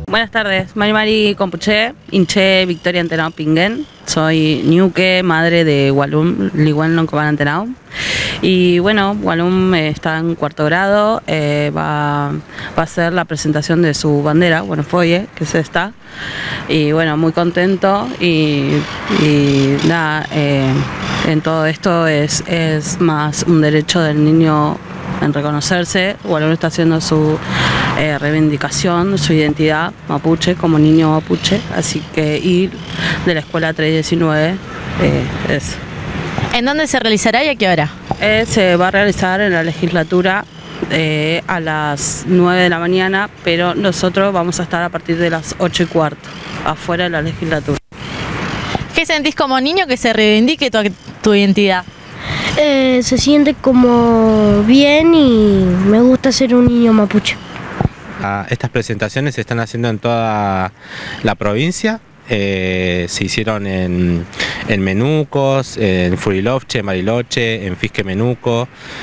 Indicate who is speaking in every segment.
Speaker 1: Buenas tardes, Mari Compuche, Inche Victoria Antenao Pinguen. Soy Ñuque, madre de Walum Liguan Loncoban Antenao. Y bueno, Walum está en cuarto grado, va a hacer la presentación de su bandera, bueno, Foye, que es esta. Y bueno, muy contento y nada, en todo esto es más un derecho del niño en reconocerse. Walum está haciendo su reivindicación, su identidad mapuche como niño mapuche, así que y de la escuela 319 es.
Speaker 2: ¿En dónde se realizará y a qué hora?
Speaker 1: Se va a realizar en la legislatura a las 9 de la mañana, pero nosotros vamos a estar a partir de las 8:15 afuera de la legislatura.
Speaker 2: ¿Qué sentís como niño que se reivindique tu identidad?
Speaker 3: Se siente como bien y me gusta ser un niño mapuche.
Speaker 4: Estas presentaciones se están haciendo en toda la provincia. Se hicieron en Menucos, en Furilovche, Mariloche, en Fisque Menuco,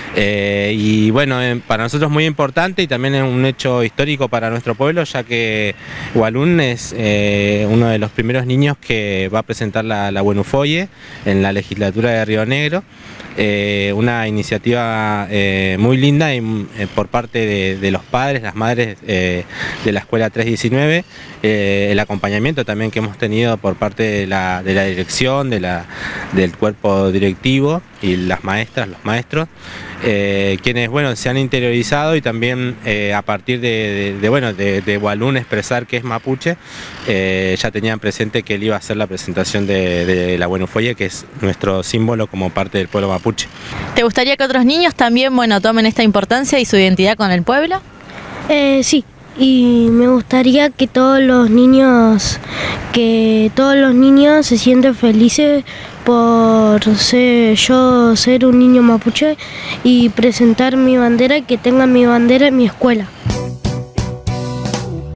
Speaker 4: y bueno, para nosotros es muy importante y también es un hecho histórico para nuestro pueblo, ya que Walum es uno de los primeros niños que va a presentar la Buenufoye en la legislatura de Río Negro. Una iniciativa muy linda por parte de los padres, las madres de la escuela 319, el acompañamiento también que hemos tenido por parte de la dirección, del cuerpo directivo y las maestras, los maestros, quienes bueno, se han interiorizado y también a partir de Walum expresar que es mapuche, ya tenían presente que él iba a hacer la presentación de la Buenufoye, que es nuestro símbolo como parte del pueblo mapuche.
Speaker 2: ¿Te gustaría que otros niños también tomen esta importancia y su identidad con el pueblo?
Speaker 3: Sí, y me gustaría que todos los niños se sienten felices por yo ser un niño mapuche y presentar mi bandera y que tengan mi bandera en mi escuela.